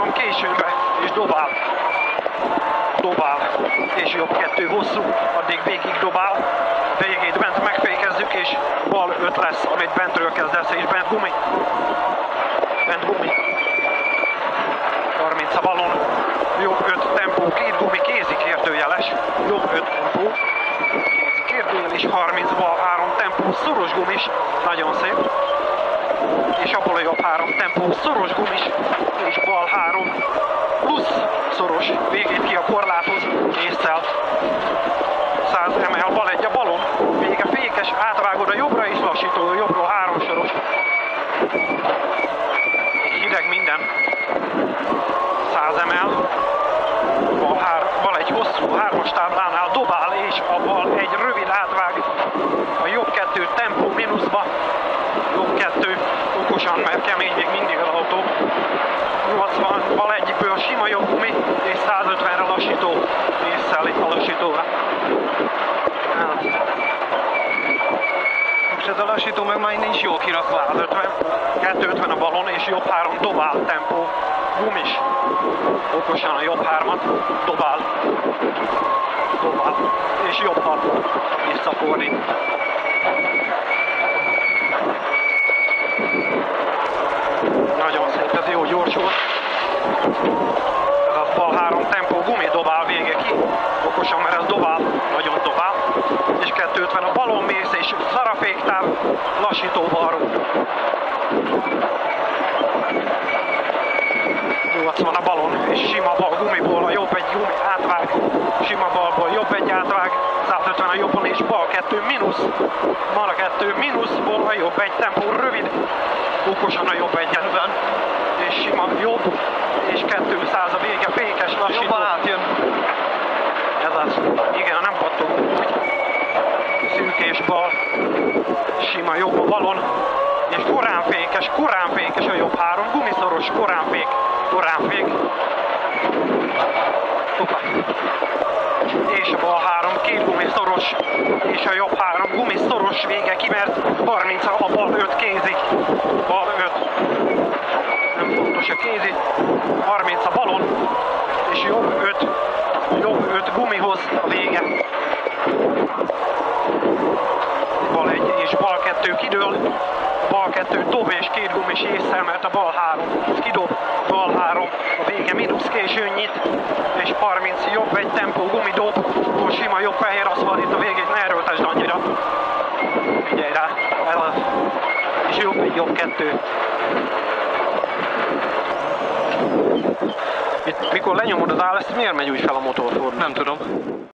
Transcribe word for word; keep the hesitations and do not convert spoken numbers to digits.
későbe, és dobál. Dobál, és jobb kettő hosszú, addig végig dobál. A végét bent megfékezzük, és bal öt lesz, amit bentről kezdesz, és bent gumi. Bent gumi. harminc a balon. Jobb öt tempó, két gumi kézi kérdőjeles. Jobb öt tempó. Kézi kérdőjeles, harminc bal három tempó, szoros gumis. Nagyon szép. És abból a jobb három tempó, szoros gumis, és bal három plusz szoros, végét ki a korláthoz, észszel. száz emel, bal egy a balon, vége fékes, átvágod a jobbra és lassító, jobbról három soros. Hideg minden. száz emel, bal, hár, bal egy hosszú hármas táblánál dobál, és a bal egy rövid átvág, a jobb kettő tempó mínuszba, jobb kettő okosan, mert kemény még mindig az autó. nyolcvan, bal egyikből sima jobb gumi, és százötvenre lassító, észszel itt a lassítóra. És ez a lassító meg már innen is jól kirakva. százötven, kétszázötven a balon, és jobb három dobál tempó, gumis. Okosan a jobb hármat, dobál. Dobál, és jobb hat, visszafordít. Nagyon szép, ez jó gyors volt. Ez az bal három tempó, gumi dobál, vége ki. Okosan, mert ez dobál, nagyon dobál. És kétszázötven a balon mész, és szaraféktár, lassító balról. nyolcvan a balon, és sima bal gumiból, a jobb egy gumi átvág. Sima balból jobb egy átvág. százötven a jobbon, és bal kettő mínusz. Bal kettő mínuszból a jobb egy tempó, rövid. Okosan a jobb egyetben, és sima jobb, és kétszáz a vége, fékes, lassító. Jobban átjön. Ez az. Igen, nem pattog úgy. Szűkés bal, sima jobb a balon, és korán fékes, korán fékes a jobb három, gumiszoros, korán fék, korán fék. Hoppá. És a bal három, két gumiszoros, és a jobb három gumiszoros, vége ki, mert harminc a bal öt kézi. Bal öt. Nem fontos a kézi. harminc a balon, és jobb öt. Jobb öt gumihoz a vége. Bal egy és bal kettő kidől. Bal kettő dob, és két gumis észszel, mert a bal három kidob. Bal három, a vége mínusz későn nyit, és harminc jobb egy tempó gumi dob, akkor sima jobb fehér aszfalt, itt a végét ne erőltesd annyira. Figyelj rá, ez az. És jobb egy jobb kettő. Itt, mikor lenyomod az áll, ezt miért megy úgy fel a motorforduló? Nem tudom.